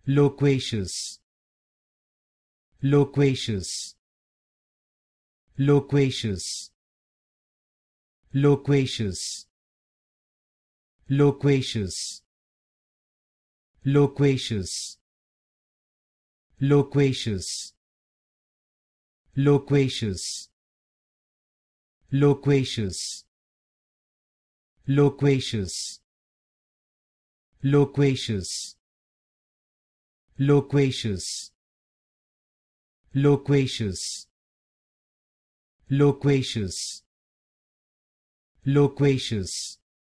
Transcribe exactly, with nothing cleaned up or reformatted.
loquacious, loquacious, loquacious, loquacious, loquacious, loquacious, loquacious, loquacious, loquacious, loquacious, loquacious, loquacious, loquacious, loquacious, loquacious,